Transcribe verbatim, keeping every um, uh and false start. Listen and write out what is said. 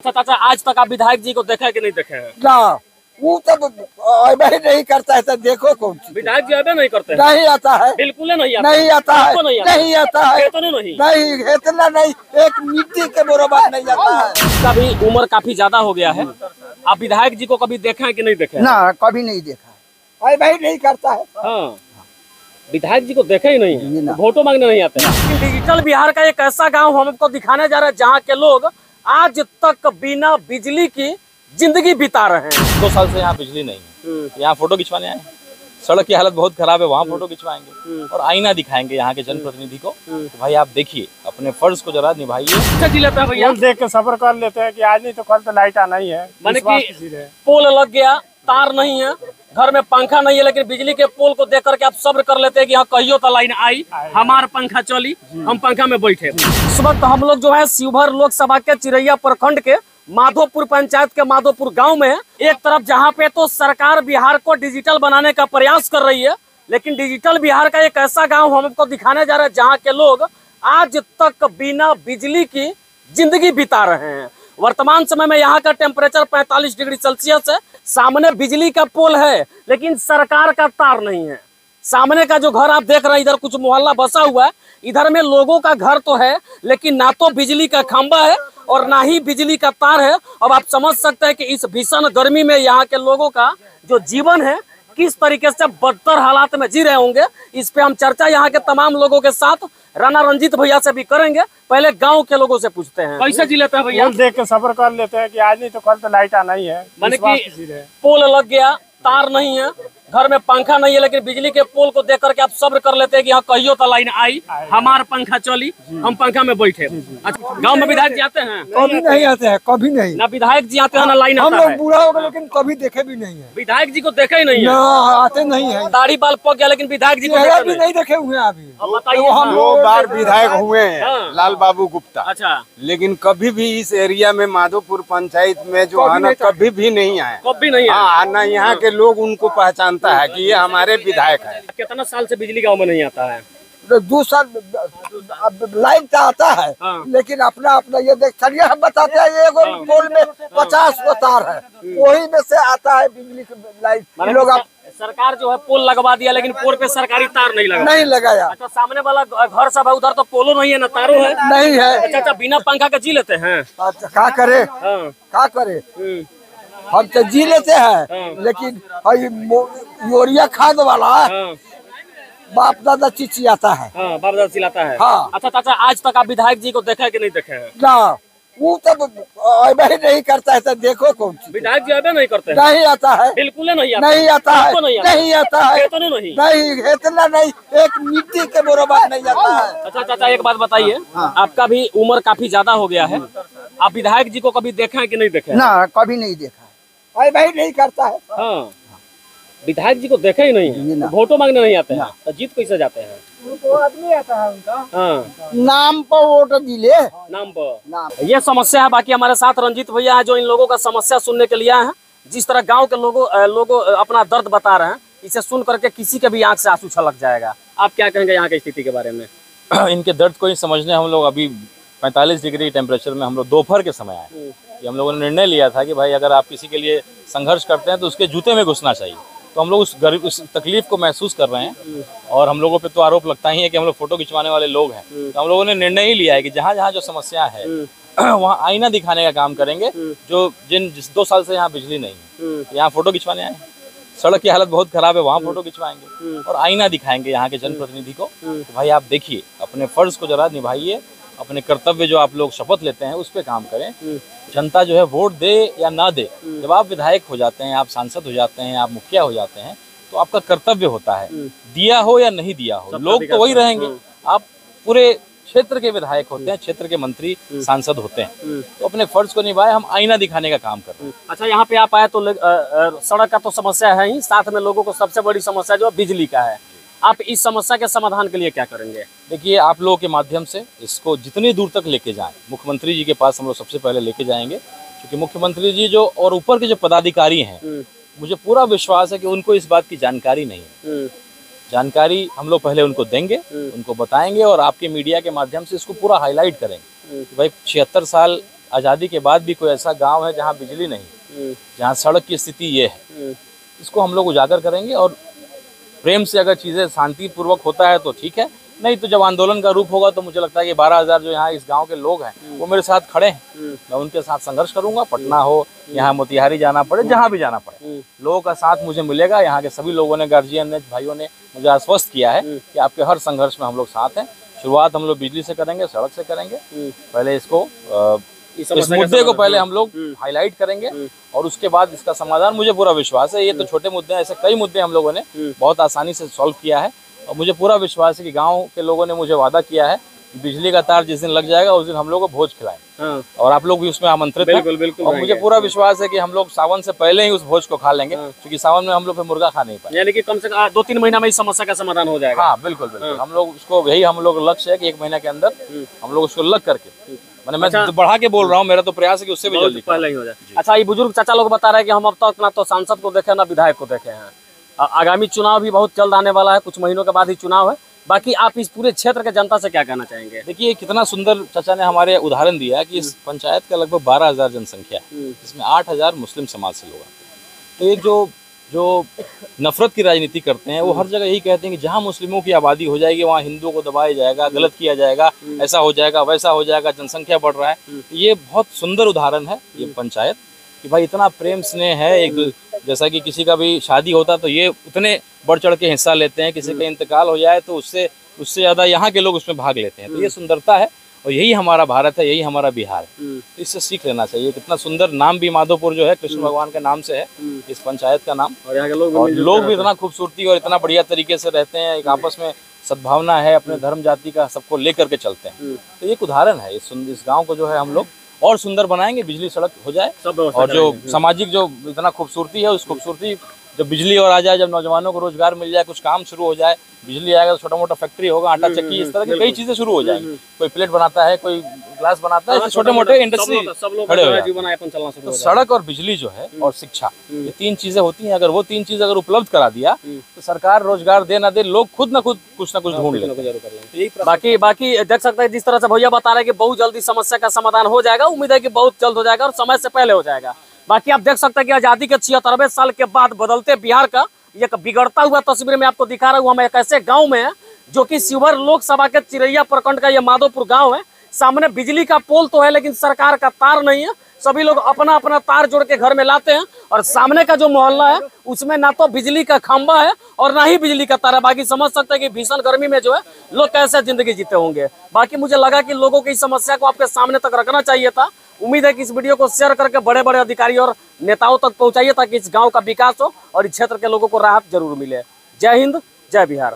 चाचा आज तक आप विधायक जी को देखे कि नहीं देखे हैं? ना वो तब अबे नहीं करता है तो देखो कौन सी विधायक जी अबे नहीं करते हैं? नहीं आता है, बिल्कुल नहीं आता नहीं आता है, नहीं आता नहीं आता है, इतना नहीं नहीं इतना नहीं, एक मिट्टी के बराबर नहीं आता है। उसका भी उम्र काफी ज्यादा हो गया है। आप विधायक जी को कभी देखे हैं कि नहीं देखे हैं? ना कभी नहीं देखा है, भाई नहीं करता है। हाँ, विधायक जी को देखे ही नहीं है, ना। वोटों मांगने नहीं आते हैं। डिजिटल बिहार का एक ऐसा गांव हम आपको दिखाने जा रहे हैं जहां के लोग आज तक बिना बिजली की जिंदगी बिता रहे हैं। दो साल से यहाँ बिजली नहीं है, यहाँ फोटो खिंचवाने आए। सड़क की हालत बहुत खराब है, वहाँ फोटो खिंचवाएंगे और आईना दिखाएंगे यहाँ के जनप्रतिनिधि को कि भाई आप देखिए, अपने फर्ज को जरा निभाइए। भैया देख के सब्र कर लेते हैं कि आज नहीं तो कल तो लाइट आना ही है। माने कि पोल लग गया, तार नहीं है, घर में पंखा नहीं है, लेकिन बिजली के पोल को देख करके आप सब्र कर लेते हैं कि हाँ कहियो तो लाइन आई, हमारा पंखा चली, हम पंखा में बैठे। इस वक्त हम लोग जो है शिवहर लोकसभा के चिरैया प्रखंड के माधोपुर पंचायत के माधोपुर गांव में है। एक तरफ जहां पे तो सरकार बिहार को डिजिटल बनाने का प्रयास कर रही है, लेकिन डिजिटल बिहार का एक ऐसा गांव हम आपको दिखाने जा रहे हैं जहां के लोग आज तक बिना बिजली की जिंदगी बिता रहे हैं। वर्तमान समय में यहाँ का टेम्परेचर पैंतालीस डिग्री सेल्सियस है। सामने बिजली का पोल है लेकिन सरकार का तार नहीं है। सामने का जो घर आप देख रहे हैं, इधर कुछ मोहल्ला बसा हुआ है, इधर में लोगों का घर तो है लेकिन ना तो बिजली का खंभा है और ना ही बिजली का तार है। अब आप समझ सकते हैं कि इस भीषण गर्मी में यहाँ के लोगों का जो जीवन है किस तरीके से बदतर हालात में जी रहे होंगे। इस पे हम चर्चा यहाँ के तमाम लोगों के साथ राणा रंजीत भैया से भी करेंगे। पहले गांव के लोगों से पूछते हैं, कैसे जी लेते हैं भैया? देख के सब्र कर लेते हैं कि आज नहीं तो कल तो लाइट आना ही है। माने कि पोल लग गया, तार नहीं है, घर में पंखा नहीं है, लेकिन बिजली के पोल को देख करके आप सब्र कर लेते हैं कि हाँ कहियो तो लाइन आई, हमारा पंखा चली, हम पंखा में बैठे। अच्छा, गांव में विधायक जी आते हैं? कभी नहीं आते हैं, कभी नहीं। ना विधायक जी आते हैं ना लाइन हम आता लोग है। बूढ़ा हो गए लेकिन कभी देखे भी नहीं है। विधायक जी को देखे ही नहीं ना है, आते नहीं है, दाढ़ी बाल पक गया लेकिन विधायक जी को चेहरा देखे भी नहीं। नहीं देखे हुए हैं अभी। अब बताइए। हम दो बार विधायक हुए हैं हाँ। लाल बाबू गुप्ता, अच्छा, लेकिन कभी भी इस एरिया में माधोपुर पंचायत में जो कभी आना नहीं कभी भी नहीं आए। कभी नहीं है। हाँ, ना यहाँ के लोग उनको पहचानता है कि ये हमारे विधायक है। कितना साल से बिजली गांव में नहीं आता है? दो साल लाइन तो आता है हाँ। लेकिन अपना अपना ये देख चलिए हम बताते हैं, ये एगो पोल में पचास गो तार है, वही में से आता है बिजली की लाइन। माने लोग आप सरकार जो है पोल लगवा दिया लेकिन पोल पे सरकारी तार नहीं लगा। नहीं लगाया। अच्छा, सामने वाला घर सब है, उधर तो पोलो नहीं है ना तारो है। नहीं है। अच्छा अच्छा, बिना पंखा के जी लेते हैं? अच्छा, क्या करे हाँ। क्या करे, हम्म, हम तो जी लेते हाँ। हैं लेकिन ये मो- यूरिया खाद वाला हाँ, बाप दादा चिचियाता है। हाँ, बाप दादा चिल्लाता है। हाँ। अच्छा चाचा, आज तक आप विधायक जी को देखे कि नहीं देखे हैं? ना वो तब अबे नहीं करता है तो देखो कौन सी विधायक जी अबे नहीं करते हैं? नहीं आता है, बिल्कुल नहीं आता नहीं आता है, बिल्कुल नहीं आता नहीं आता है, इतना नहीं। नहीं इतना नहीं, एक मिट्टी के बराबर नहीं आता है। अच्छा चाचा, एक बात बताइए, आपका भी उम्र काफी ज्यादा हो गया है, आप विधायक जी को कभी देखे हैं कि नहीं देखे हैं? ना कभी नहीं देखा है, भाई नहीं करता है। हाँ, विधायक जी को देखे ही नहीं है, ना। वोटों मांगने नहीं आते हैं, तो जीत कैसे जाते हैं? तो आदमी आता है उनका हाँ, नाम पर वोट दिले नाम पर। नाम। ये समस्या है। बाकी हमारे साथ रंजीत भैया है जो इन लोगों का समस्या सुनने के लिए आए हैं। जिस तरह गांव के लोगों लोगों अपना दर्द बता रहे हैं, इसे सुन करके किसी के भी आंख से आंसू छलक जाएगा। आप क्या कहेंगे यहाँ की स्थिति के बारे में? इनके दर्द को ही समझने हम लोग अभी पैंतालीस डिग्री टेम्परेचर में हम लोग दोपहर के समय आए कि हम लोगों ने निर्णय लिया था कि भाई अगर आप किसी के लिए संघर्ष करते हैं तो उसके जूते में घुसना चाहिए। तो हम लोग उस गरीब उस तकलीफ को महसूस कर रहे हैं और हम लोगों पे तो आरोप लगता ही है कि हम लोग फोटो खिंचवाने वाले लोग हैं। तो हम लोगों ने निर्णय ही लिया है कि जहाँ जहाँ जो समस्या है वहाँ आईना दिखाने का काम करेंगे। जो जिन जिस दो साल से यहाँ बिजली नहीं है, यहाँ फोटो खिंचवाने आए। सड़क की हालत बहुत खराब है, वहाँ फोटो खिंचवाएंगे और आईना दिखाएंगे यहाँ के जनप्रतिनिधि को कि भाई आप देखिए, अपने फर्ज को जरा निभाइए, अपने कर्तव्य जो आप लोग शपथ लेते हैं उस पर काम करें। जनता जो है वोट दे या ना दे, जब आप विधायक हो जाते हैं, आप सांसद हो जाते हैं, आप मुखिया हो जाते हैं, तो आपका कर्तव्य होता है, दिया हो या नहीं दिया हो, लोग तो वही रहेंगे। आप पूरे क्षेत्र के विधायक होते हैं, क्षेत्र के मंत्री सांसद होते हैं, तो अपने फर्ज को निभाए, हम आईना दिखाने का काम कर रहे हैं। अच्छा, यहाँ पे आप आए तो सड़क का तो समस्या है ही, साथ में लोगों को सबसे बड़ी समस्या जो बिजली का है। आप इस समस्या के समाधान के लिए क्या करेंगे? देखिए, आप लोगों के माध्यम से इसको जितनी दूर तक लेके जाएं, मुख्यमंत्री जी के पास हम लोग सबसे पहले लेके जाएंगे, क्योंकि मुख्यमंत्री जी जो और ऊपर के जो पदाधिकारी हैं, मुझे पूरा विश्वास है कि उनको इस बात की जानकारी नहीं है। जानकारी हम लोग पहले उनको देंगे, उनको बताएंगे और आपके मीडिया के माध्यम से इसको पूरा हाईलाइट करेंगे कि भाई छिहत्तर साल आज़ादी के बाद भी कोई ऐसा गांव है जहां बिजली नहीं, जहां सड़क की स्थिति ये है। इसको हम लोग उजागर करेंगे और प्रेम से अगर चीज़ें शांतिपूर्वक होता है तो ठीक है, नहीं तो जब आंदोलन का रूप होगा तो मुझे लगता है कि बारह हज़ार जो यहाँ इस गांव के लोग हैं वो मेरे साथ खड़े हैं। मैं उनके साथ संघर्ष करूंगा, पटना हो, यहाँ मोतिहारी जाना पड़े, जहाँ भी जाना पड़े, लोगों का साथ मुझे मिलेगा। यहाँ के सभी लोगों ने, गार्जियन ने, भाइयों ने मुझे आश्वस्त किया है कि आपके हर संघर्ष में हम लोग साथ हैं। शुरुआत हम लोग बिजली से करेंगे, सड़क से करेंगे। पहले इसको आ, इस मुद्दे को पहले हम लोग हाईलाइट करेंगे और उसके बाद इसका समाधान, मुझे पूरा विश्वास है। ये तो छोटे मुद्दे हैं, ऐसे कई मुद्दे हम लोगों ने बहुत आसानी से सॉल्व किया है और मुझे पूरा विश्वास है कि गांव के लोगों ने मुझे वादा किया है कि बिजली का तार जिस दिन लग जाएगा उस दिन हम लोग को भोज खिलाएं। हाँ। और आप लोग भी उसमें आमंत्रित हैं। बिल्कुल, बिल्कुल, और मुझे पूरा विश्वास है कि हम लोग सावन से पहले ही उस भोज को खा लेंगे। हाँ। क्योंकि सावन में हम लोग मुर्गा खा नहीं पाए, यानी कि कम से कम दो तीन महीना में इस समस्या का समाधान हो जाएगा। हाँ बिल्कुल बिल्कुल। हाँ। हम लोग उसको, यही हम लोग लक्ष्य है कि एक महीने के अंदर हम लोग उसको लग करके, मैंने मैं अच्छा, बढ़ा के बोल रहा हूँ, मेरा तो प्रयास है कि उससे भी जल्दी पहले ही हो जाए। अच्छा, ये बुजुर्ग चाचा लोग बता रहे हैं कि हम अब तक ना तो सांसद को देखे ना विधायक को देखे हैं। आगामी चुनाव भी बहुत जल्द आने वाला है, कुछ महीनों के बाद ही चुनाव है। बाकी आप इस पूरे क्षेत्र के जनता से क्या कहना चाहेंगे? देखिए कितना सुंदर चाचा ने हमारे उदाहरण दिया कि इस पंचायत का लगभग बारह हजार जनसंख्या है, जिसमें आठ हजार मुस्लिम समाज से लोग हैं। तो एक जो जो नफरत की राजनीति करते हैं वो हर जगह यही कहते हैं कि जहाँ मुस्लिमों की आबादी हो जाएगी वहाँ हिंदुओं को दबाया जाएगा, गलत किया जाएगा, ऐसा हो जाएगा, वैसा हो जाएगा, जनसंख्या बढ़ रहा है। तो ये बहुत सुंदर उदाहरण है ये पंचायत कि भाई इतना प्रेम स्नेह है। एक जैसा कि किसी का भी शादी होता तो ये उतने बढ़ चढ़ के हिस्सा लेते हैं, किसी का इंतकाल हो जाए तो उससे उससे ज़्यादा यहाँ के लोग उसमें भाग लेते हैं। तो ये सुंदरता है और यही हमारा भारत है, यही हमारा बिहार है। तो इससे सीख लेना चाहिए। कितना सुंदर नाम भी माधोपुर जो है कृष्ण भगवान के नाम से है इस पंचायत का नाम, और यहाँ के लोग भी लोग भी इतना खूबसूरती और इतना बढ़िया तरीके से रहते हैं। एक आपस में सद्भावना है, अपने धर्म जाति का सबको लेकर के चलते हैं। तो एक उदाहरण है इस इस गाँव को जो है हम लोग और सुंदर बनाएंगे, बिजली सड़क हो जाए और जो सामाजिक जो इतना खूबसूरती है उस खूबसूरती जब बिजली और आ जाए, जब नौजवानों को रोजगार मिल जाए, कुछ काम शुरू हो जाए, बिजली आएगा तो छोटा मोटा फैक्ट्री होगा, आटा चक्की, इस तरह की कई चीजें शुरू हो जाएंगी। कोई प्लेट बनाता है, कोई ग्लास बनाता है, छोटे मोटे इंडस्ट्री खड़े हो जाए। तो सड़क और बिजली जो है और शिक्षा, ये तीन चीजें होती हैं। अगर वो तीन चीजें अगर उपलब्ध करा दिया तो सरकार रोजगार दे ना दे, लोग खुद ना खुद कुछ ना कुछ ढूंढ लेंगे। बाकी बाकी देख सकते हैं जिस तरह से भैया बता रहे हैं कि बहुत जल्दी समस्या का समाधान हो जाएगा। उम्मीद है कि बहुत जल्द हो जाएगा और समय से पहले हो जाएगा। बाकी आप देख सकते हैं कि आजादी के छिहत्तरवें साल के बाद बदलते बिहार का एक बिगड़ता हुआ तस्वीर में आपको दिखा रहा हूँ। हम एक ऐसे गांव में है जो कि शिवहर लोकसभा के चिरैया प्रखंड का ये माधोपुर गांव है। सामने बिजली का पोल तो है लेकिन सरकार का तार नहीं है। सभी लोग अपना अपना तार जोड़ के घर में लाते हैं और सामने का जो मोहल्ला है उसमें ना तो बिजली का खंभा है और ना ही बिजली का तार है। बाकी समझ सकते हैं कि भीषण गर्मी में जो है लोग कैसे जिंदगी जीते होंगे। बाकी मुझे लगा कि लोगों की इस समस्या को आपके सामने तक रखना चाहिए था। उम्मीद है कि इस वीडियो को शेयर करके बड़े बड़े अधिकारी और नेताओं तक पहुंचाइए ताकि इस गांव का विकास हो और इस क्षेत्र के लोगों को राहत जरूर मिले। जय हिंद, जय बिहार।